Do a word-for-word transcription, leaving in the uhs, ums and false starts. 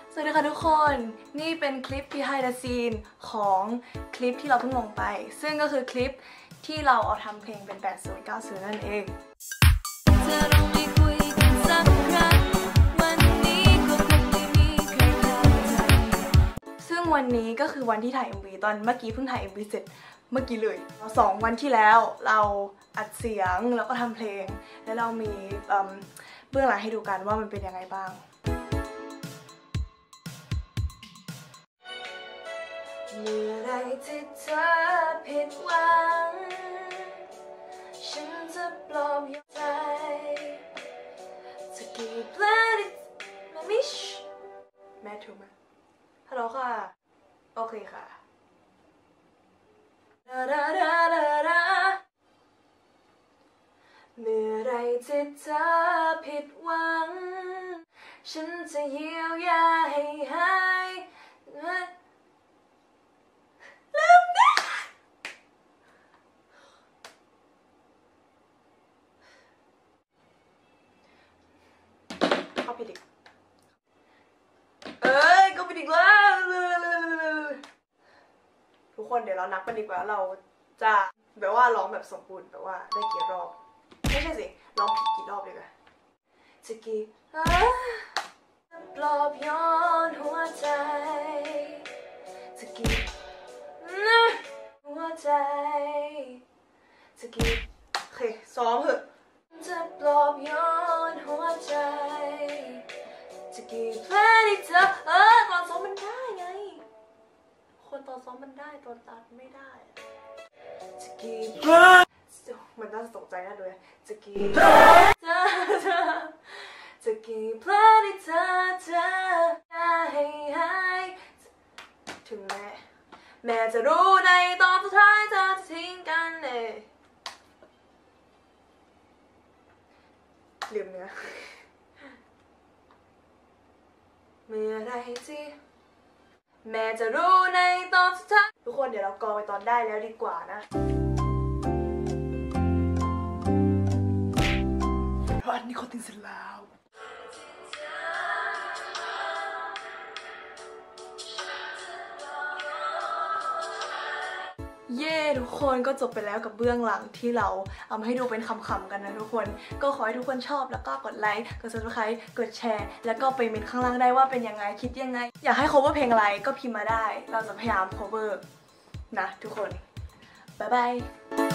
สวัสดีค่ะทุกคนนี่เป็นคลิป behind the scene ของคลิปที่เราเพิ่งลงไปซึ่งก็คือคลิปที่เราเอาทำเพลงเป็นแปดศูนย์ เก้าศูนย์นั่นเองซึ่งวันนี้ก็คือวันที่ถ่าย เอ็ม วี ตอนเมื่อกี้เพิ่งถ่าย เอ็ม วี เสร็จเมื่อกี้เลยสองวันที่แล้วเราอัดเสียงแล้วก็ทำเพลงแล้วเรามีเบื้องหลังให้ดูกันว่ามันเป็นยังไงบ้างเมื่อไรที่เธอผิดหวังฉันจะปลอบโยนใจจะกี่เพลงมามิชแม่ถูกไหมฮัลโหลค่ะโอเคค่ะดาดาดาดาดาเมื่อไรที่เธอผิดหวังฉันจะเยียวยาให้หายลืมนะเข้าผิดอีกเอ้ยก็ผิดอีกแล้วทุกคนเดี๋ยวเรานับกันดีกว่าเราจะแบบว่าร้องแบบสมบูรณ์แบบว่าได้กี่รอบไม่ใช่สิร้องผิดกี่รอบดีกว่าจะกี่ปลอบโยนหัวใจจะกี่หัวใจจะกี่โอเคซ้อมเถอะจะปลอบโยนหัวใจจะกี่เพลงที่เธอเออตอนซ้อมมันได้ไงคนตอนซ้อมมันได้ตอนตัดไม่ได้จะกี่เพลงมันน่าจะตกใจน่าดูเลยจะกี่เพลงเธอเธอจะกี่เพลงที่เธอเธอให้หายถึงแม้แม่จะรู้ในตอนสุดท้ายเธอจะทิ้งกันเองลืมเนื้อเมื่อไรที่แม่จะรู้ในตอนสุดท้ายทุกคนเดี๋ยวเรากอไปตอนได้แล้วดีกว่านะเพราะอันนี้เขาติดเสร็จแล้วเย้ทุกคนก็จบไปแล้วกับเบื้องหลังที่เราเอามาให้ดูเป็นคำๆกันนะทุกคนก็ขอให้ทุกคนชอบแล้วก็กดไลค์กด ซับสไครบ์ กดแชร์แล้วก็ไปเมนต์ข้างล่างได้ว่าเป็นยังไงคิดยังไงอยากให้ cover เพลงอะไรก็พิมพ์มาได้เราจะพยายาม cover นะทุกคนบ๊ายบาย